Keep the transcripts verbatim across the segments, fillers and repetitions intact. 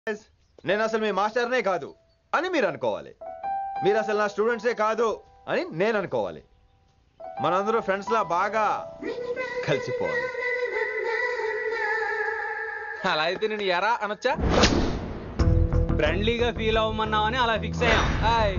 నేను అసలు మీ మాస్టర్నే కాదు అని మీరు అనుకోవాలి. మీరు అసలు నా స్టూడెంట్సే కాదు అని నేను అనుకోవాలి. మనందరూ ఫ్రెండ్స్ లా బాగా కలిసిపోవాలి. అలా అయితే నేను ఎరా అనొచ్చా? ఫ్రెండ్లీగా ఫీల్ అవ్వమన్నావని అలా ఫిక్స్ అయ్యాం. హాయ్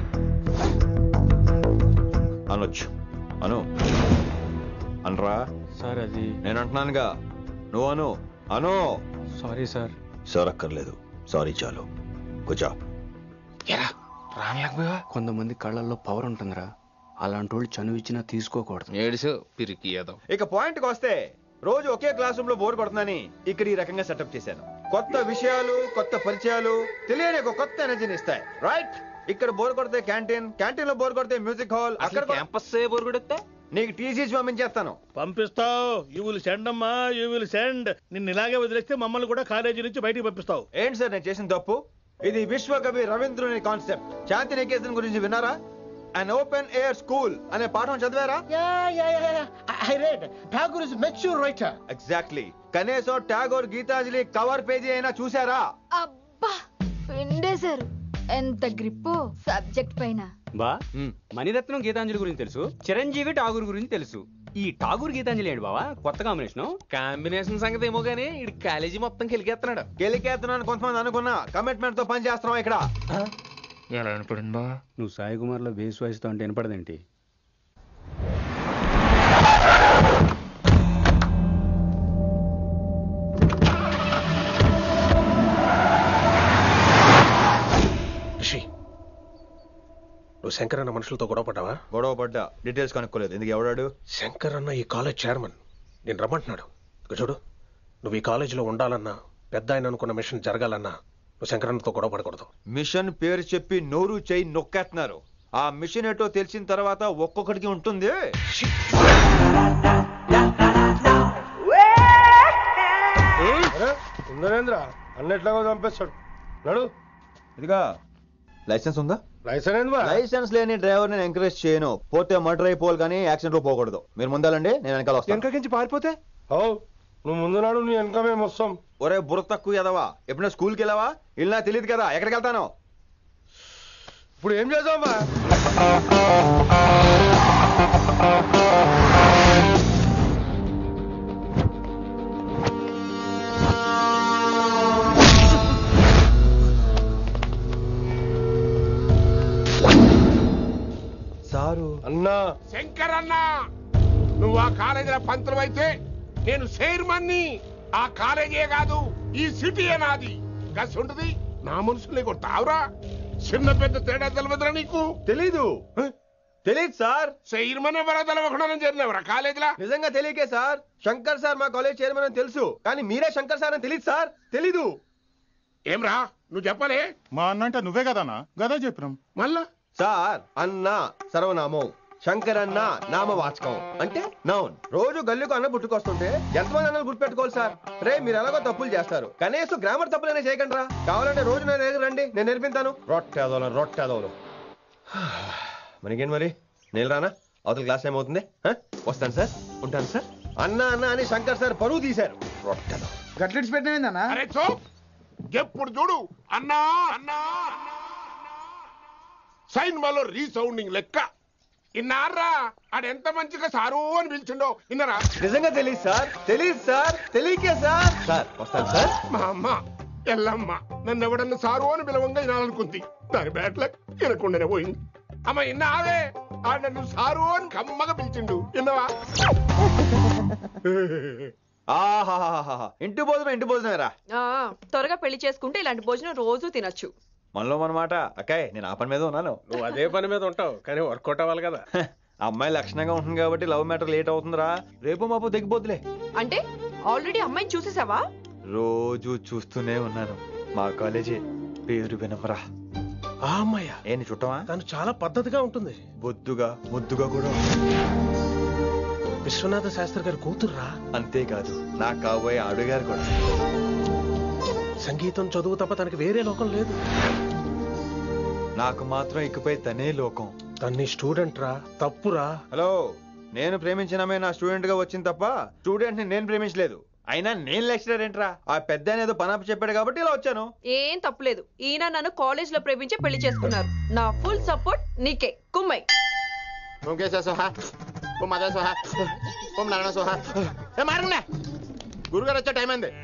అనొచ్చు. అను అనరా సార్. అది నేను అంటున్నానుగా, నువ్వు అను. అను. Sorry sir. సార్ అక్కర్లేదు, సారీ చాలు. కూర్చో. రానిలేకపోయా? కొంతమంది కళ్ళల్లో పవర్ ఉంటుందిరా, అలాంటి వాళ్ళు చనువు ఇచ్చినా తీసుకోకూడదు. ఏడుసు పిరికి ఏదో. ఇక పాయింట్కి వస్తే, రోజు ఒకే క్లాస్ రూమ్ లో బోర్ కొడుతుందని ఇక్కడ ఈ రకంగా సెటప్ చేశాను. కొత్త విషయాలు, కొత్త పరిచయాలు తెలియని ఒక కొత్త ఎనర్జీని ఇస్తాయి. రైట్? ఇక్కడ బోర్ కొడితే క్యాంటీన్, క్యాంటీన్ లో బోర్ కొడితే మ్యూజిక్ హాల్, అక్కడ క్యాంపస్ బోర్ కొడితే నీకు టీసీ పంపించేస్తాను. పంపిస్తావు. యూ విల్ సెండ్ అమ్మా, యూ విల్ సెండ్. నిన్ను ఇలాగే వదిలేస్తే మమ్మల్ని కూడా కాలేజీ నుంచి బయటికి పంపిస్తావు. ఏంటి సార్ నేను చేసిన తప్పు? ఇది విశ్వకవి రవీంద్రుని కాన్సెప్ట్. శాంతి నికేతన్ గురించి విన్నారా? An open air school అనే పాఠం చదివారా? Yeah, yeah, yeah, yeah. I read. Tagore is a mature writer. Exactly. కనీసం టాగోర్ గీతాంజలి కవర్ పేజీ అయినా చూసారా? అబ్బా పిండేశారు. ఎంత గ్రిప్పు సబ్జెక్ట్ పైన. బా మణిరత్నం గీతాంజలి గురించి తెలుసు, చిరంజీవి ఠాగూర్ గురించి తెలుసు. ఈ ఠాగూర్ గీతాంజలి ఏంటి బావా కొత్త కాంబినేషన్? కాంబినేషన్ సంగతి ఏమో గానీ ఇడు కాలేజీ మొత్తం కెలికేస్తున్నాడు. గెలికేస్తున్నాను కొంతమంది అనుకున్నా, కమిట్మెంట్ తో పని చేస్తున్నాం ఇక్కడ. ఎలా వినపడింది బా? నువ్వు సాయి కుమార్ లో బేస్ వాయిస్ తో అంటే వినపడదేంటి? నువ్వు శంకర్ అన్న మనుషులతో గొడవ పడ్డావా? గొడవ పడ్డా, డీటెయిల్స్ కనుక్కోలేదు. ఎందుకు? ఎవడాడు? శంకర్ అన్న ఈ కాలేజ్ చైర్మన్. నేను రమ్మంటున్నాడు. ఇక చూడు, నువ్వు ఈ కాలేజీలో ఉండాలన్నా, పెద్ద ఆయన అనుకున్న మిషన్ జరగాలన్నా నువ్వు శంకర్ అన్నతో గొడవ పడకూడదు. మిషన్ పేరు చెప్పి నోరు చేయి నొక్కేస్తున్నారు. ఆ మిషన్ ఏటో తెలిసిన తర్వాత ఒక్కొక్కడికి ఉంటుంది. ఉందనేంద్ర అన్నెట్లాగో చంపేస్తాడు. నడు. ఇదిగా లైసెన్స్ ఉందా? లైసెన్స్ లైసెన్స్ లేని డ్రైవర్ నేను ఎంకరేజ్ చేయను. పోతే మర్డర్ అయిపోవాలి కానీ యాక్సిడెంట్ లో పోకూడదు. మీరు ముందాలండి, నేను వెనకాల వస్తాను. వెనకకించి పారిపోతే నువ్వు ముందు నాడు నీ వెనక మేము వస్తాం. ఒరే బుర్ర తక్కువ ఎదవా, ఎప్పుడైనా స్కూల్కి వెళ్ళావా? ఇలా తెలియదు కదా ఎక్కడికి వెళ్తాను. ఇప్పుడు ఏం చేద్దామా? సారు అన్నా. శంకర్ అన్నా, నువ్వు ఆ కాలేజీలో పంతులు అయితే నేను చైర్మన్ని. ఆ కాలేజీ కాదు, ఈ సిటీ నాది. గస్ ఉంటుంది నా మనుషుల్ని కొట్టావురా. చిన్న పెద్ద తేడా తెలవదురా నీకు? తెలీదు. తెలీదు సార్. చైర్మన్ ఎవరో తెలవకుండా చేరినవరా కాలేజీలా? నిజంగా తెలియకే సార్. శంకర్ సార్ మా కాలేజ్ చైర్మన్ అని తెలుసు, కానీ మీరే శంకర్ సార్ అని తెలియదు సార్. తెలీదు. ఏమ్రా నువ్వు చెప్పలే? మా అన్న అంటే నువ్వే కదన్నా, గదా చెప్పినాం. మళ్ళా సార్ అన్న సర్వనామం, శంకర్ అన్న నామవాచకం అంటే నౌన్. రోజు గల్లీకు అన్న పుట్టుకొస్తుంటే ఎంతమంది అన్నలు గుర్తుపెట్టుకోవాలి సార్? రే మీరు ఎలాగో తప్పులు చేస్తారు, కనీసం గ్రామర్ తప్పులైనా చేయకండి రా. కావాలంటే రోజు నా దగ్గర రండి, నేను నేర్పిస్తాను. రొట్టెదోలు రొట్టెదోలు. మనకేం మరి? నేను రానా? అవతల క్లాస్ టైం అవుతుంది. వస్తాను సార్, ఉంటాను సార్. అన్న అన్న అని శంకర్ సార్ పరువు తీశారు. రొట్టెదో గట్లెట్స్ పెట్టినా? అరే చో, ఎప్పుడు చూడు అన్నా అన్నా సైన్మాలో రీసౌండింగ్ లెక్క. ఇన్నారా ఆడెంత మంచిగా సారు అని పిలిచిండో ఇన్నరా? నిజంగా తెలియదు సార్. తెలియదు సార్. తెలియకే సార్. సార్ వస్తాను సార్. మా అమ్మ ఎల్లమ్మ నన్ను ఎవడన్నా సారు అని పిలవంగా వినాలనుకుంది. దాని బ్యాట్లక్ వినకుండానే పోయింది. అమ్మ ఇన్నావే, ఆడ నన్ను సారు అని కమ్మగా పిలిచిండు. విన్నవా? ఆహాహాహా, ఇంటి భోజనం ఇంటి భోజనమేరా. త్వరగా పెళ్లి చేసుకుంటే ఇలాంటి భోజనం రోజు తినొచ్చు. మనలో మనమాట. అక్కాయ్ నేను ఆ పని మీద ఉన్నాను. నువ్వు అదే పని మీద ఉంటావు, కానీ వర్కౌట్ అవ్వాలి కదా. అమ్మాయి లక్షణంగా ఉంటుంది కాబట్టి లవ్ మ్యాటర్ లేట్ అవుతుందిరా. రేపు మాపు దిగిపోతులే. అంటే ఆల్రెడీ అమ్మాయిని చూసేసావా? రోజు చూస్తూనే ఉన్నాను. మా కాలేజీ పేరు వినమరా. ఆ అమ్మాయ ఏంటి చుట్టమా? తను చాలా పద్ధతిగా ఉంటుంది. బొద్దుగా ముద్దుగా కూడా. విశ్వనాథ శాస్త్రి గారి కూతుర్రా. అంతేకాదు నా కాబోయే ఆడుగారు కూడా. సంగీతం చదువు తప్ప తనకి వేరే లోకం లేదు. నాకు మాత్రం ఇకపై తనే లోకం. తన్ని స్టూడెంట్ రా. తప్పురా. హలో, నేను ప్రేమించినమే నా స్టూడెంట్ గా వచ్చింది తప్ప స్టూడెంట్ ని నేను ప్రేమించలేదు. అయినా నేను లెక్చరర్ ఏంట్రా ఆ పెద్ద ఏదో పనాపు చెప్పాడు కాబట్టి ఇలా వచ్చాను. ఏం తప్పులేదు. ఈయన నన్ను కాలేజ్ లో ప్రేమించి పెళ్లి చేసుకున్నారు. నా ఫుల్ సపోర్ట్ నీకే. కుమ్మై. ఓం కేశవ సోహ ఓం మాధవ సోహ ఓం నారాయణ సోహ. ఏ మారంలే, గురుగారు వచ్చే టైం అయింది.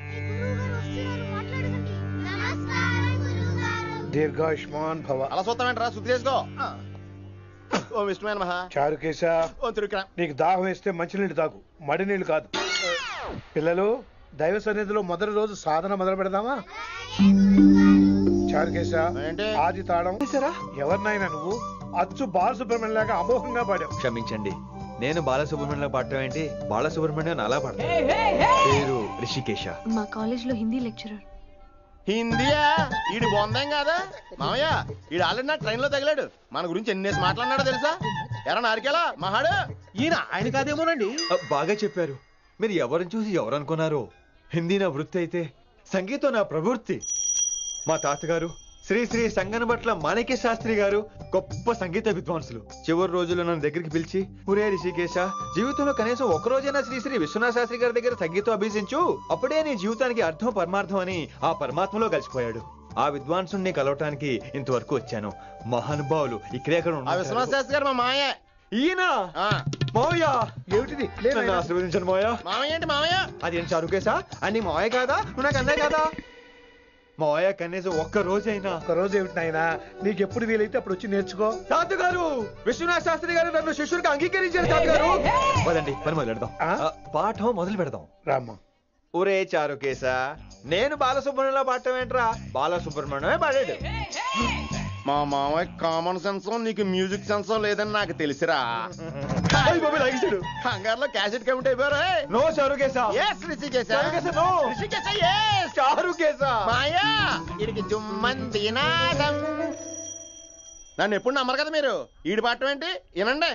దీర్ఘాయుష్మాన్ భవ. అలా చూస్తామంటారా? శుద్ధి చేసుకో. ఓం విష్ణుమైన మహా. చారుకేశ, ఓం తిరుక్రా. నీకు దాహం వేస్తే మంచినీళ్ళు తాగు, మడి నీళ్ళు కాదు. పిల్లలు, దైవ సన్నిధిలో మొదటి రోజు సాధన మొదలు పెడదామా? చారుకేశ, ఆది తాళం. ఎవరినైనా నువ్వు అచ్చు బాలసుబ్రహ్మణ్యం లాగా అమోఘంగా పాడావు. క్షమించండి, నేను బాలసుబ్రహ్మణ్యంలో పాడటం ఏంటి, బాలసుబ్రహ్మణ్యం అలా పాడతాను. పేరు రిషికేశ. మా కాలేజ్ లో హిందీ లెక్చరర్. హిందీయా? ఈడు బొందేం కాదా మామయ్య? ఈడు ఆల్రెడీ నా ట్రైన్ లో తగిలాడు. మన గురించి ఎన్నేసి మాట్లాడినాడో తెలుసా? ఎరా నారికేలా మహాడు. ఈయన ఆయన కాదేమోనండి. బాగా చెప్పారు. మీరు ఎవరిని చూసి ఎవరు అనుకున్నారు? హిందీ నా వృత్తి అయితే సంగీతం నా ప్రవృత్తి. మా తాతగారు శ్రీ శ్రీ సంగనబట్ల మాణిక్య శాస్త్రి గారు గొప్ప సంగీత విద్వాంసులు. చివరి రోజుల్లో నన్ను దగ్గరికి పిలిచి, ఒరే రిషికేశ, జీవితంలో కనీసం ఒక రోజైనా శ్రీ శ్రీ విశ్వనాథ శాస్త్రి గారి దగ్గర సంగీతం అభ్యసించు, అప్పుడే నీ జీవితానికి అర్థం పరమార్థం అని ఆ పరమాత్మలో కలిసిపోయాడు. ఆ విద్వాంసుని కలవటానికి ఇంతవరకు వచ్చాను. మహానుభావులు ఇక్కడే అక్కడ ఆ విశ్వనాథ శాస్త్రి గారు మా మామయ్య. ఈయన మావయ్య. ఏమిటిది? నన్ను ఆశీర్వదించండి మావయ్య. మామయ్య ఏంటి మామయ్య? అదేం చారుకేశా? అని మావయ్య కాదా? నువ్వు నాకు అన్నయ్య కాదా? మావయ్య కనీసం ఒక్క రోజైనా. ఒక రోజు ఏమిటి నాయనా, నీకు ఎప్పుడు వీలైతే అప్పుడు వచ్చి నేర్చుకో. తాతగారు, విశ్వనాథ శాస్త్రి గారు నన్ను శిష్యుడికి అంగీకరించారు. తాతగారు పదండి, పని మొదలు పెడదాం. పాఠం మొదలు పెడదాం. రామ్మా. ఒరే చారుకేశ, నేను బాలసుబ్రహ్మణ్యంలో పాడటం ఏంట్రా, బాలసుబ్రహ్మణ్యమే పాడాడు. మా మామయ్య కామన్ సెన్స్ నీకు మ్యూజిక్ సెన్స్ లేదని నాకు తెలిసిరా. కంగారులో క్యాసెట్ కమిట్ అయిపోయారు. No Charukesha. Yes Rishikesha. No Rishikesha. Yes Charukesha. మాయా ఇడికి జుమ్మంది నాదం. నన్ను ఎప్పుడు నమ్మరు కదా మీరు. ఈడి పాడటం ఏంటి వినండి.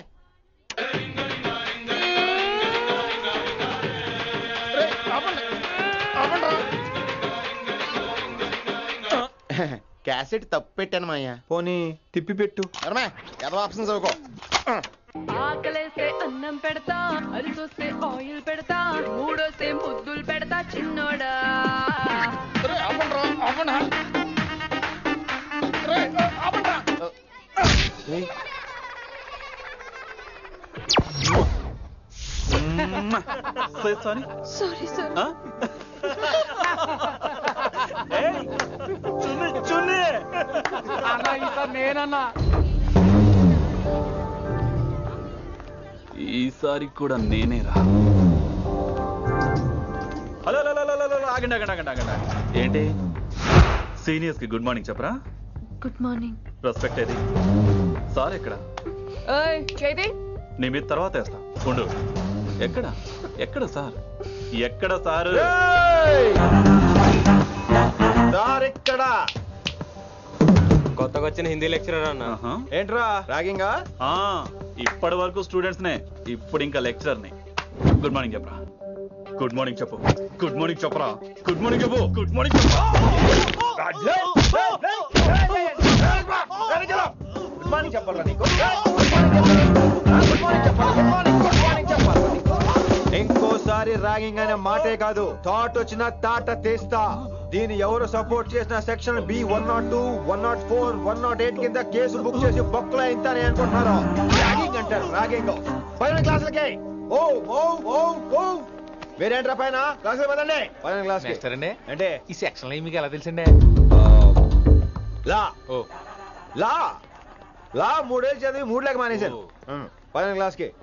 క్యాసెట్ తప్పు పెట్టాను మాయ్యా. పోనీ తిప్పి పెట్టు. ఏదో ఆప్షన్ చదువుకో. ఆకలేస్తే అన్నం పెడతా, అరిసొస్తే ఆయిల్ పెడతా, మూడోస్తే ముద్దులు పెడతా చిన్నోడా. Sorry sir. నేనన్నా ఈసారి కూడా నేనేరా. హలో ఆగండి ఆగండి ఆగండి ఆగండి. ఏంటి సీనియర్స్ కి గుడ్ మార్నింగ్ చెప్పరా? Good morning. రెస్పెక్ట్ ఏది? సార్ ఎక్కడ? చేతి నీ మీద తర్వాత వేస్తా ఉండు. ఎక్కడ ఎక్కడ సార్? ఎక్కడ సార్? సార్ ఎక్కడ? కొత్తగా వచ్చిన హిందీ లెక్చరర్ అన్న. ఏంట్రా ర్యాగింగా? ఇప్పటి వరకు స్టూడెంట్స్ నే, ఇప్పుడు ఇంకా లెక్చరర్ ని. గుడ్ మార్నింగ్ చెప్పరా. గుడ్ మార్నింగ్ చెప్పు. గుడ్ మార్నింగ్ చెప్పరా. గుడ్ మార్నింగ్ చెప్పు. గుడ్ మార్నింగ్ చెప్పు. గుడ్ మార్నింగ్ చెప్పాలా నీకు? ఇంకోసారి ర్యాగింగ్ అనే మాటే కాదు, థాట్ వచ్చిన తాట తీస్తా. దీన్ని ఎవరు సపోర్ట్ చేసిన section B one naught two one naught four one naught eight కింద కేసు బుక్ చేసి బొక్కలో ఇంతనే అనుకుంటున్నారు. ర్యాగింగ్ అంటారు ర్యాగింగ్. పైన క్లాసులకి ఓ ఓ ఓ ఓ వేరేంట్రా పైన క్లాసులు పదండి. పైన క్లాస్ అంటే ఈ సెక్షన్ లో మీకు ఎలా తెలిసిండే? లా లా లా మూడేళ్ళు చదివి మూడు లేక మానేశాను. పైన క్లాస్ కి